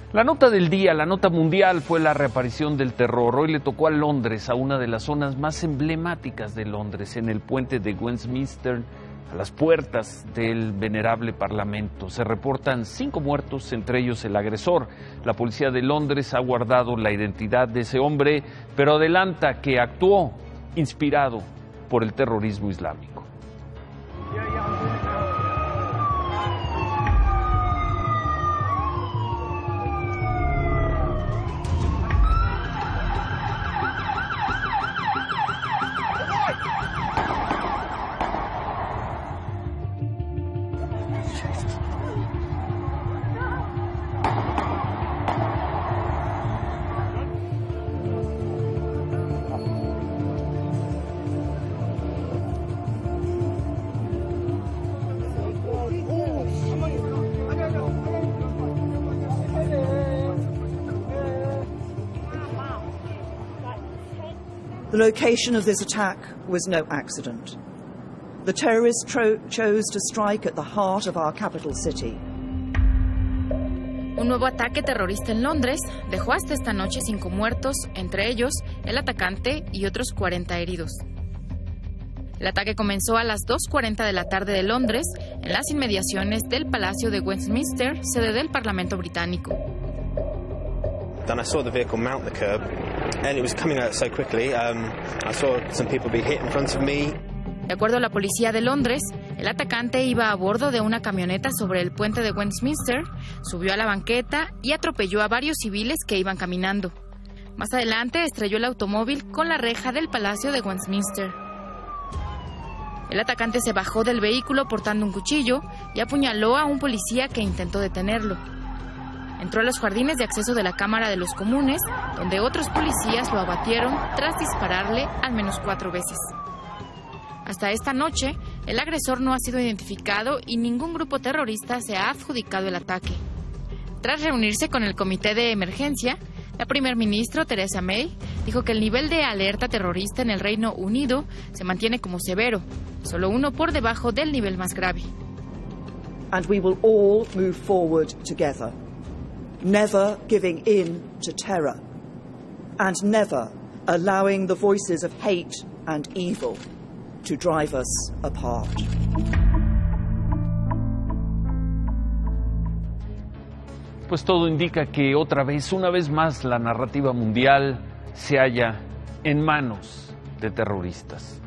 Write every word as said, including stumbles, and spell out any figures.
La nota del día, la nota mundial, fue la reaparición del terror. Hoy le tocó a Londres, a una de las zonas más emblemáticas de Londres, en el puente de Westminster, a las puertas del venerable Parlamento. Se reportan cinco muertos, entre ellos el agresor. La policía de Londres ha guardado la identidad de ese hombre, pero adelanta que actuó inspirado por el terrorismo islámico. The location of this attack was no accident. The terrorists chose to strike at the heart of our capital city. Un nuevo ataque terrorista en Londres dejó hasta esta noche cinco muertos, entre ellos el atacante y otros cuarenta heridos. El ataque comenzó a las dos cuarenta de la tarde de Londres, en las inmediaciones del Palacio de Westminster, sede del Parlamento británico. Then I saw the vehicle mount the curb, and it was coming out so quickly. Um, I saw some people be hit in front of me. De acuerdo a la policía de Londres, el atacante iba a bordo de una camioneta sobre el puente de Westminster, subió a la banqueta y atropelló a varios civiles que iban caminando. Más adelante estrelló el automóvil con la reja del Palacio de Westminster. El atacante se bajó del vehículo portando un cuchillo y apuñaló a un policía que intentó detenerlo. Entró a los jardines de acceso de la Cámara de los Comunes, donde otros policías lo abatieron tras dispararle al menos cuatro veces. Hasta esta noche, el agresor no ha sido identificado y ningún grupo terrorista se ha adjudicado el ataque. Tras reunirse con el Comité de Emergencia, la primer ministra Theresa May dijo que el nivel de alerta terrorista en el Reino Unido se mantiene como severo, solo uno por debajo del nivel más grave. And we will all move forward together. Never giving in to terror, and never allowing the voices of hate and evil to drive us apart. Pues todo indica que otra vez, una vez más, la narrativa mundial se halla en manos de terroristas.